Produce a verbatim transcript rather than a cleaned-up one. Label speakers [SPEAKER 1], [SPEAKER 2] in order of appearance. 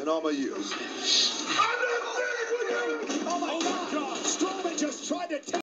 [SPEAKER 1] in all my years.
[SPEAKER 2] Oh, my God. Strowman just tried to take